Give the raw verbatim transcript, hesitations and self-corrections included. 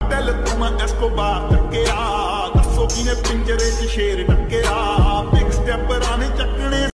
ਦਿਲ ਤੋਂ ਮੈਂ ਐਸਕੋਬਾਰ ਟੱਕਿਆ, ਦੱਸੋ ਕਿਨੇ ਪਿੰਜਰੇ 'ਚ ਸ਼ੇਰ ਟੱਕਿਆ।